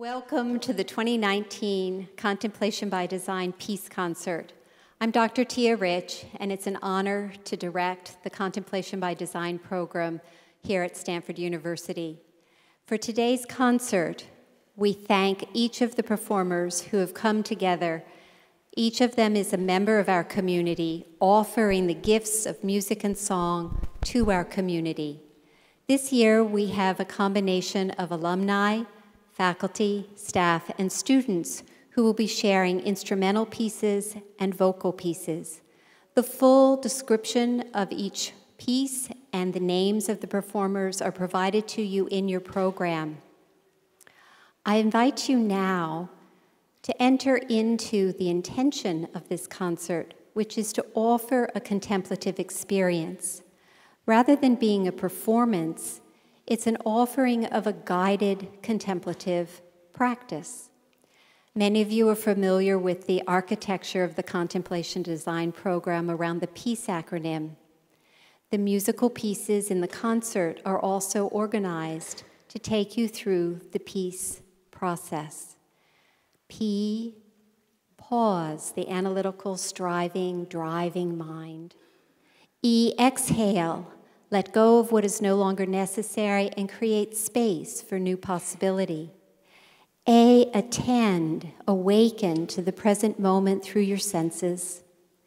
Welcome to the 2019 Contemplation by Design Peace Concert. I'm Dr. Tia Rich, and it's an honor to direct the Contemplation by Design program here at Stanford University. For today's concert, we thank each of the performers who have come together. Each of them is a member of our community, offering the gifts of music and song to our community. This year, we have a combination of alumni, faculty, staff, and students who will be sharing instrumental pieces and vocal pieces. The full description of each piece and the names of the performers are provided to you in your program. I invite you now to enter into the intention of this concert, which is to offer a contemplative experience. Rather than being a performance, it's an offering of a guided contemplative practice. Many of you are familiar with the architecture of the Contemplation Design program around the PEACE acronym. The musical pieces in the concert are also organized to take you through the PEACE process. P, pause, the analytical, striving, driving mind. E, exhale. Let go of what is no longer necessary and create space for new possibility. A, attend, awaken to the present moment through your senses.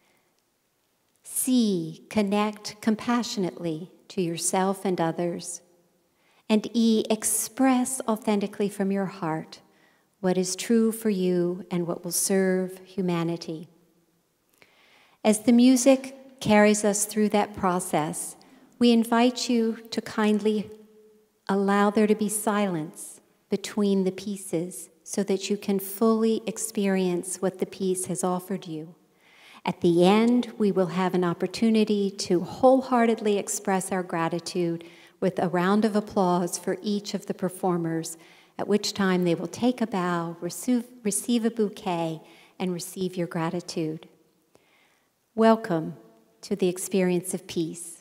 C, connect compassionately to yourself and others. And E, express authentically from your heart what is true for you and what will serve humanity. As the music carries us through that process, we invite you to kindly allow there to be silence between the pieces so that you can fully experience what the piece has offered you. At the end, we will have an opportunity to wholeheartedly express our gratitude with a round of applause for each of the performers, at which time they will take a bow, receive a bouquet, and receive your gratitude. Welcome to the experience of peace.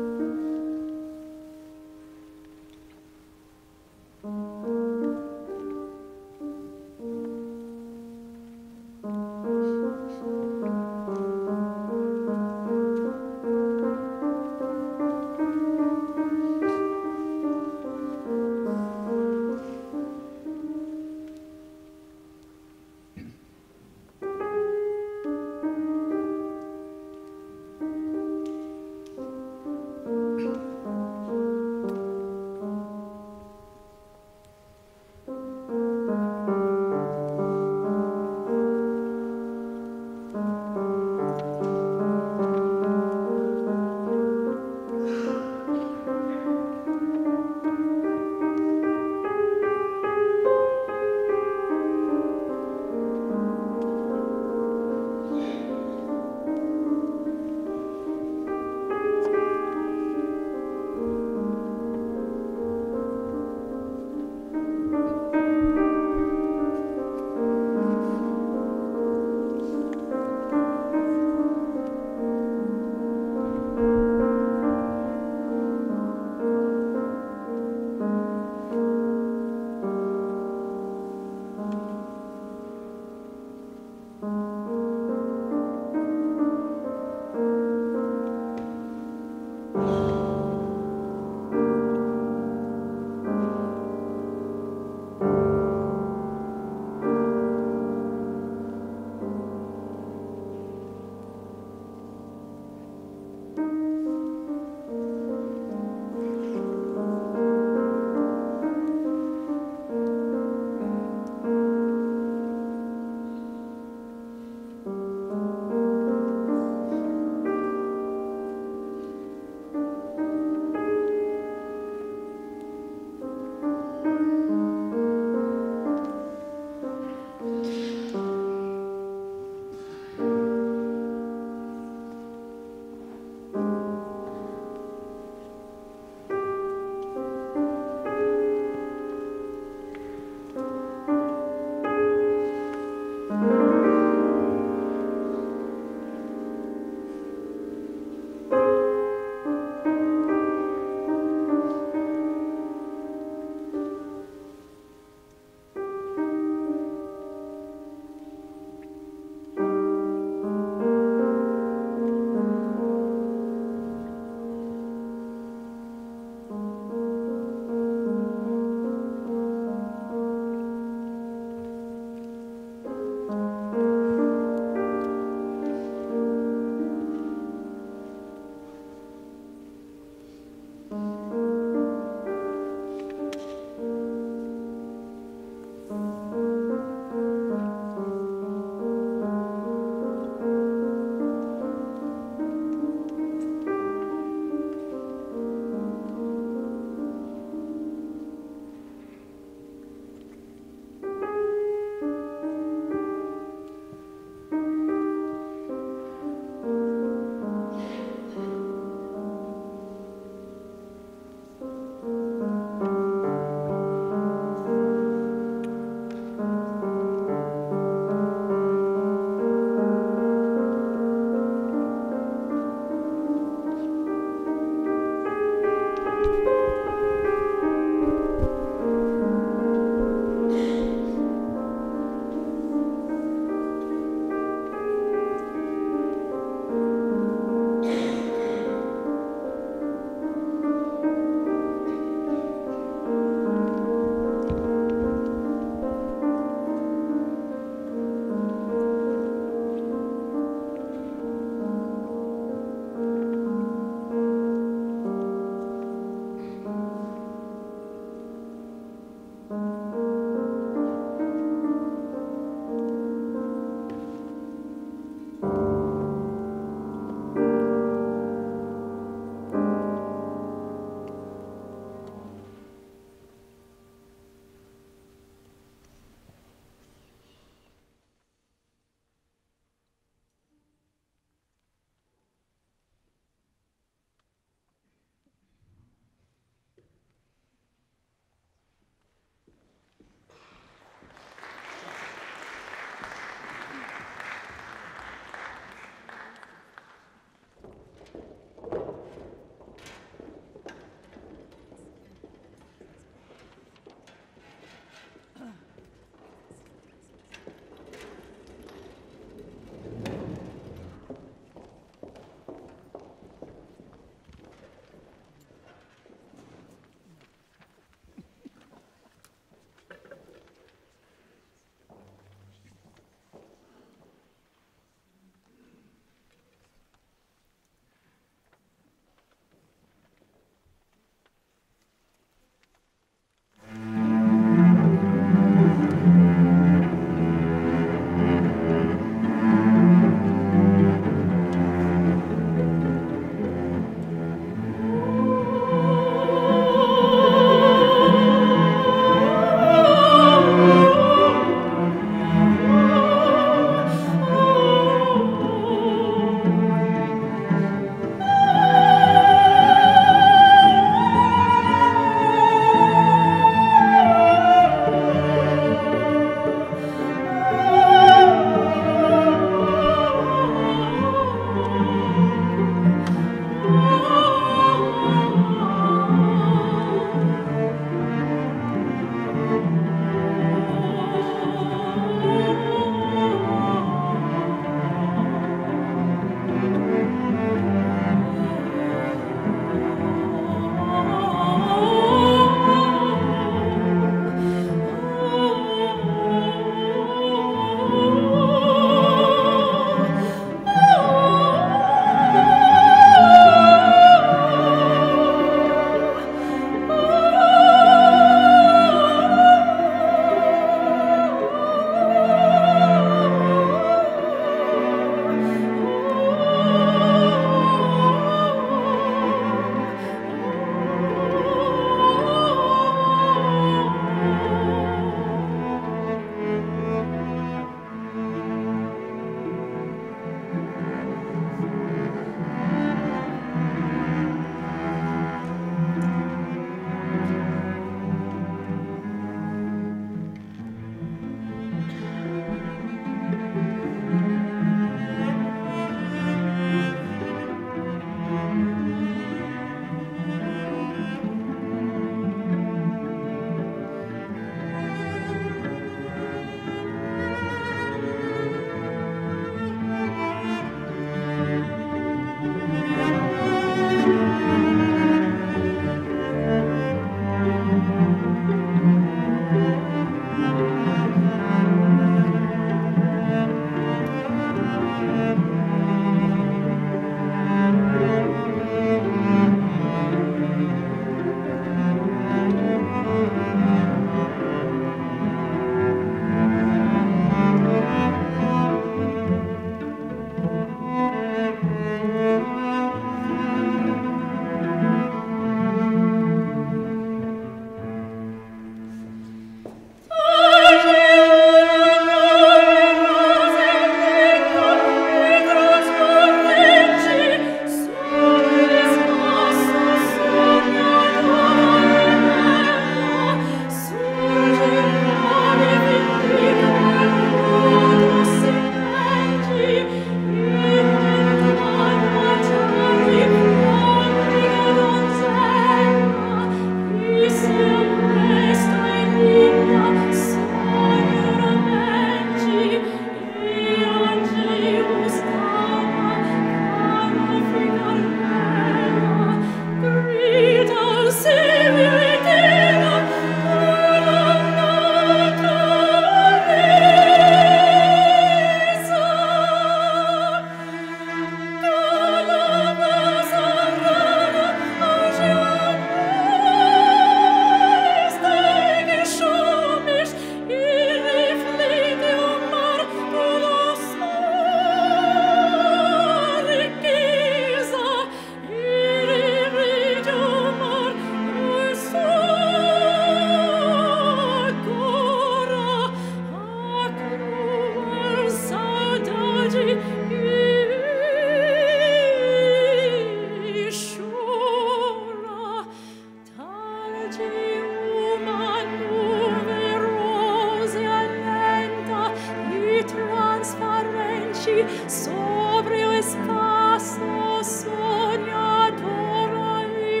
sobrio e scasso, sognatore e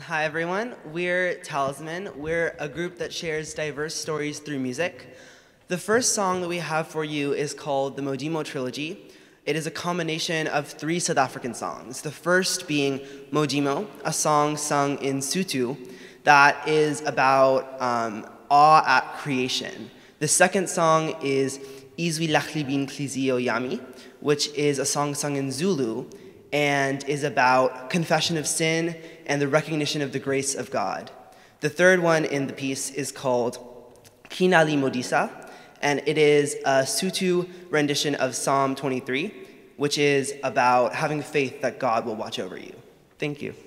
Hi everyone, we're Talisman. We're a group that shares diverse stories through music. The first song that we have for you is called the Modimo Trilogy. It is a combination of 3 South African songs. The first being Modimo, a song sung in Sotho that is about awe at creation. The second song is Izwi Lahlibin Klizio Yami, which is a song sung in Zulu and is about confession of sin and the recognition of the grace of God. The third one in the piece is called Kinali Modisa, and it is a Sotho rendition of Psalm 23, which is about having faith that God will watch over you. Thank you.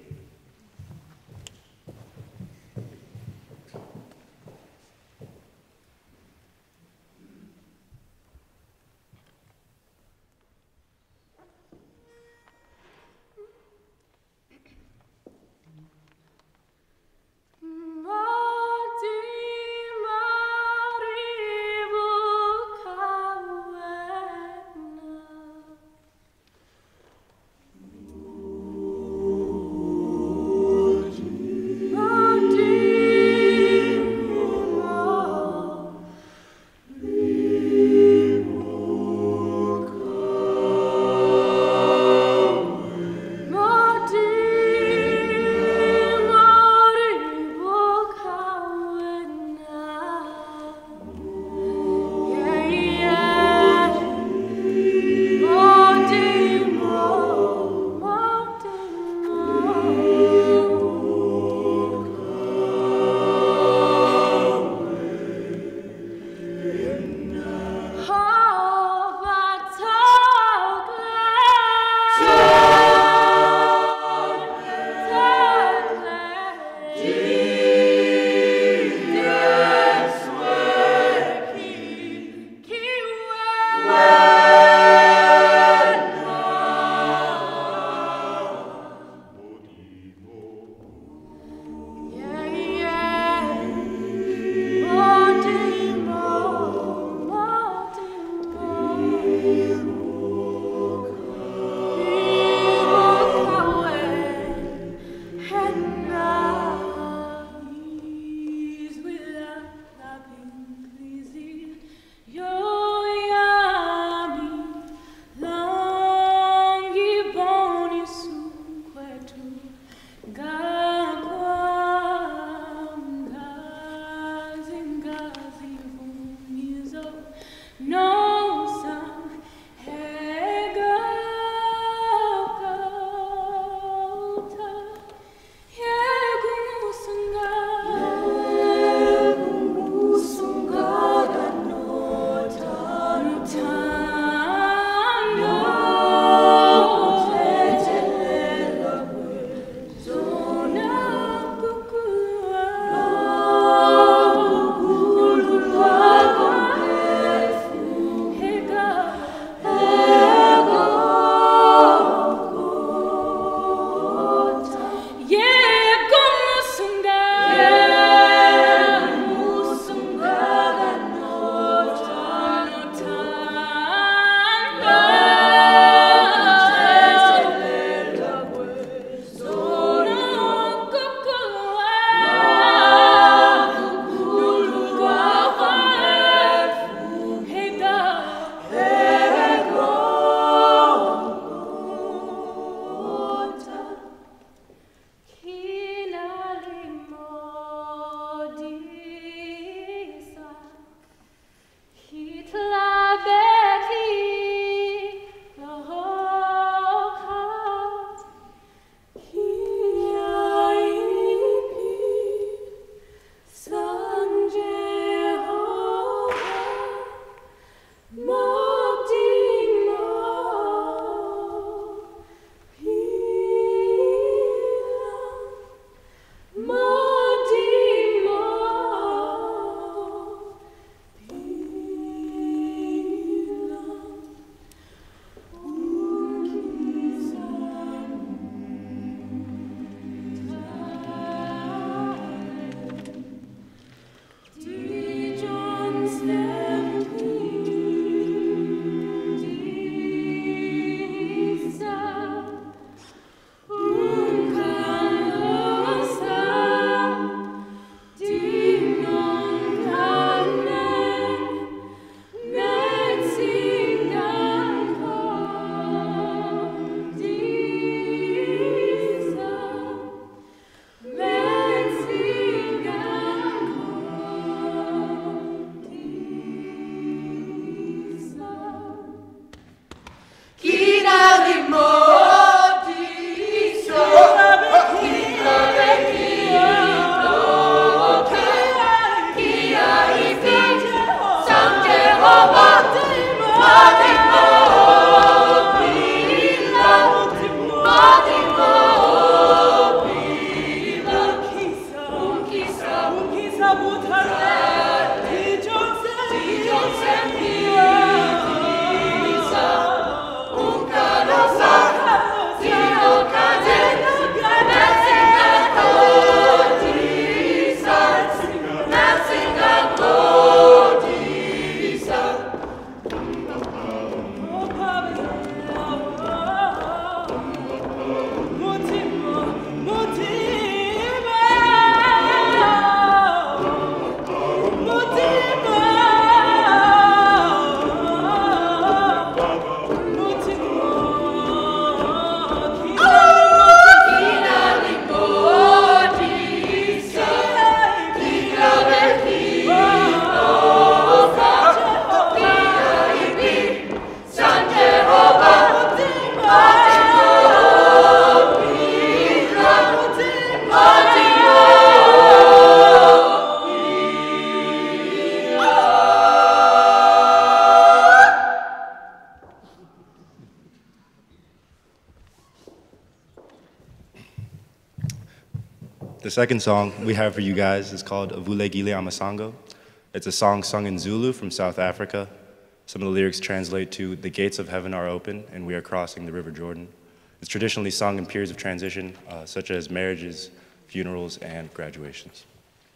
The second song we have for you guys is called Vulegile Amasango. It's a song sung in Zulu from South Africa. Some of the lyrics translate to, "The gates of heaven are open, and we are crossing the River Jordan." It's traditionally sung in periods of transition, such as marriages, funerals, and graduations.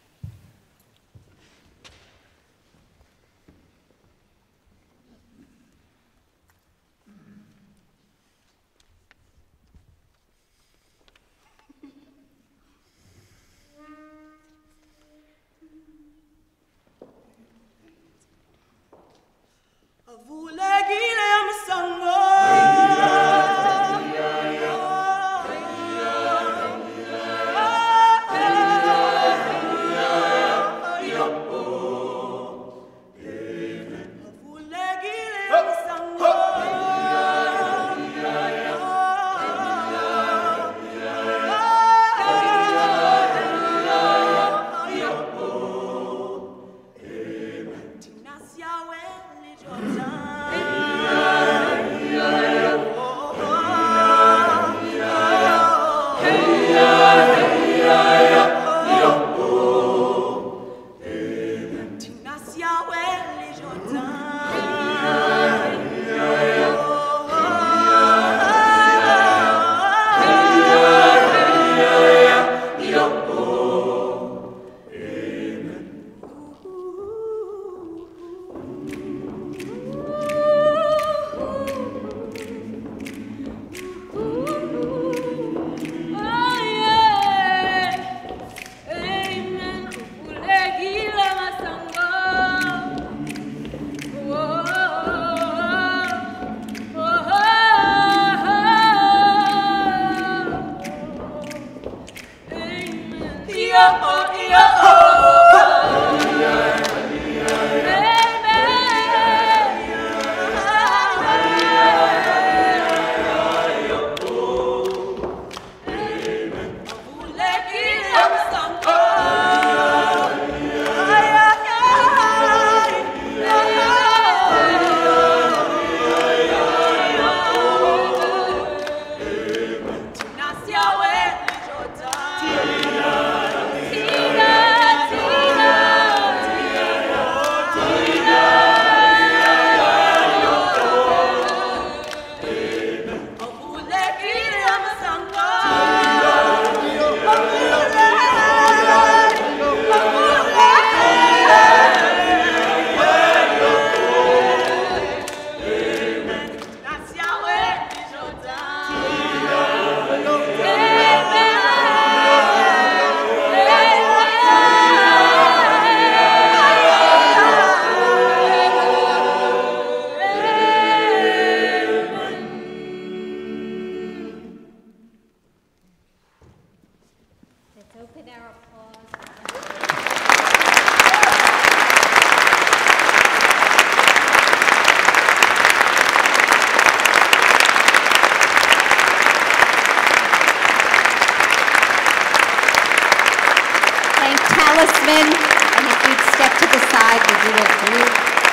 Talisman, and if you'd step to the side, we'll do a group.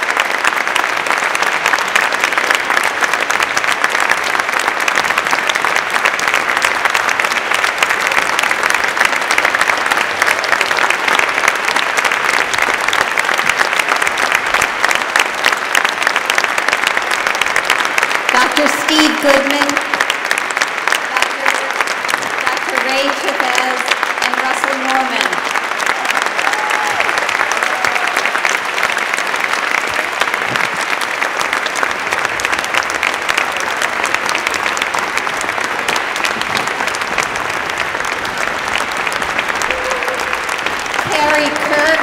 Dr. Steve Goodman, Dr. Ray Chavez, and Russell Norman. Kari Kirk,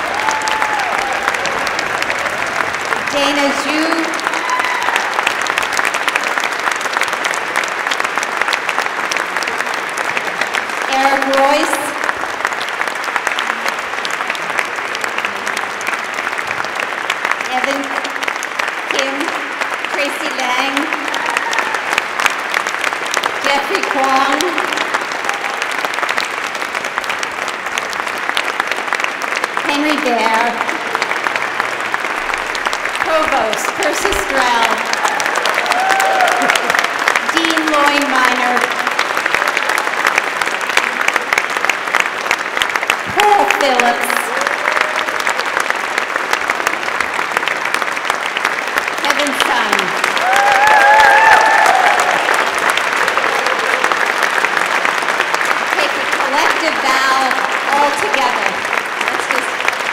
Danna Xue, Erik Roise, Evan, Kim, Tracy Lang, Jeffrey Kwong, Bair, Provost Persis collective vow all together. Let's just...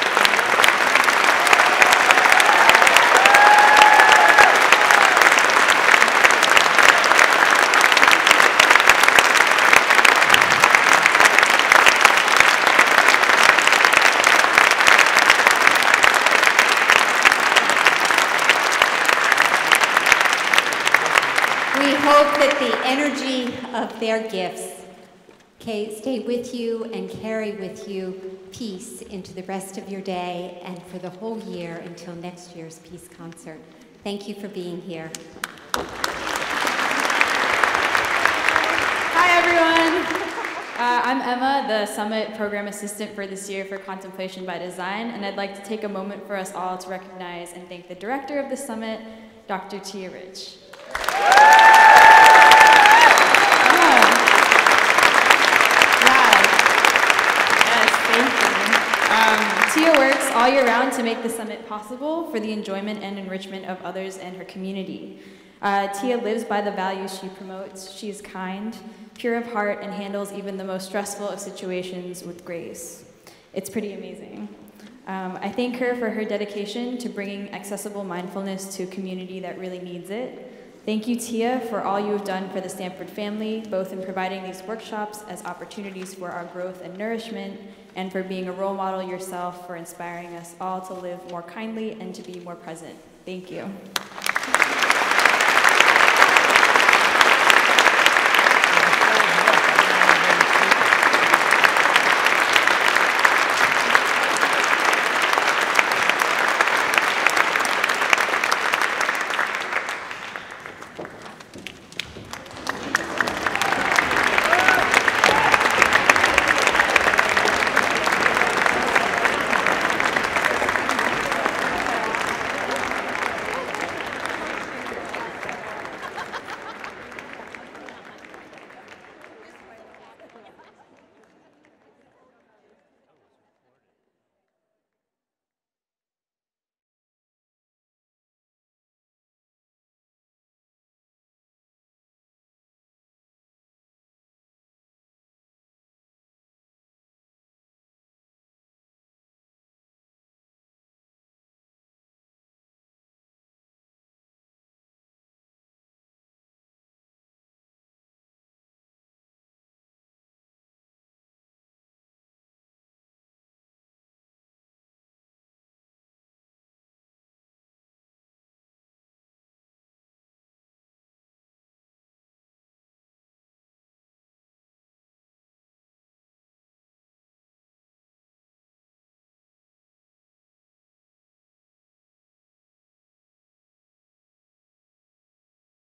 We hope that the energy of their gifts stay with you and carry with you peace into the rest of your day and for the whole year until next year's Peace Concert. Thank you for being here. Hi, everyone. I'm Emma, the Summit Program Assistant for this year for Contemplation by Design, and I'd like to take a moment for us all to recognize and thank the director of the Summit, Dr. Tia Rich. Tia works all year round to make the summit possible for the enjoyment and enrichment of others and her community. Tia lives by the values she promotes. She is kind, pure of heart, and handles even the most stressful of situations with grace. It's pretty amazing. I thank her for her dedication to bringing accessible mindfulness to a community that really needs it. Thank you, Tia, for all you have done for the Stanford family, both in providing these workshops as opportunities for our growth and nourishment, and for being a role model yourself for inspiring us all to live more kindly and to be more present. Thank you.